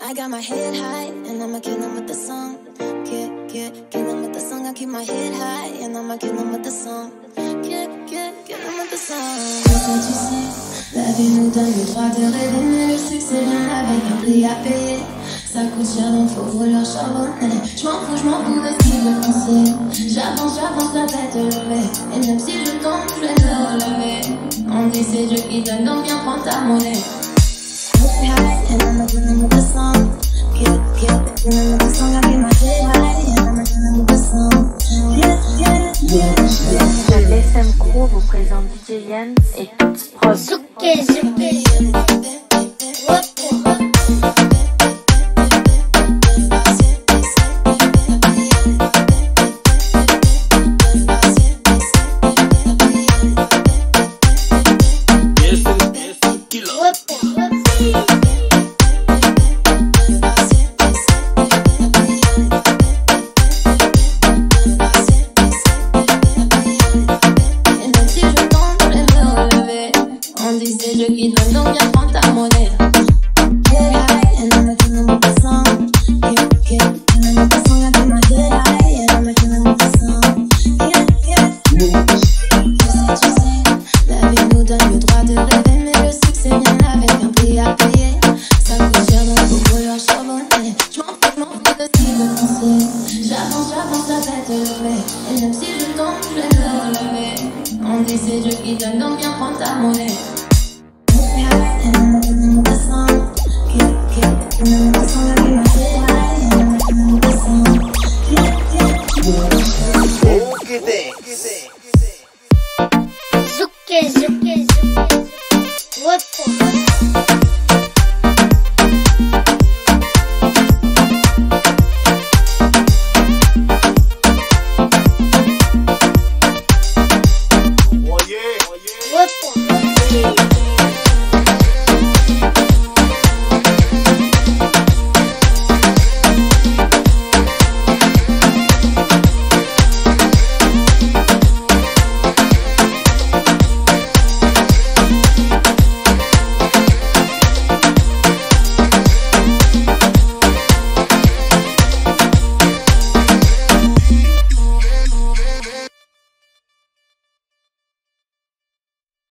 I got my head high, and I'ma kill him with the song. Kill him with the song. I keep my head high, and I'ma kill him with the song. Kill him with the song. Qu'est-ce que tu sais? La vie nous donne le droit de rêver, mais le succès vient avec un prix à payer. Ça coûte cher, donc faut vouloir charbonner. J'm'en fous de ce qu'ils veulent penser. J'avance la tête levée. Et même si je tombe, je vais me relever. On dit c'est Dieu qui donne, donc viens prendre ta monnaie. High, and I'ma kill him with the song. Kill him with the song. I keep my head high, and I'ma kill him with the song. Le SM Crew vous présente DJ Yann et Touts Prod. C'est Dieu qui donne, donc viens prendre ta monnaie. Head high, and I'ma kill him with the song. Kill him with the song. I keep my head high, and I'ma kill him with the song. Tu sais, la vie nous donne le droit de rêver, mais le succès vient avec un prix à payer. Ça coûte cher, donc faut vouloir charbonner. J'm'en fous de ce qu'ils veulent penser. J'avance la tête levée. Et même si je tombe, je vais me relever. On dit c'est Dieu qui donne, donc viens prendre ta monnaie. And I'ma kill him with the song. Kill him with the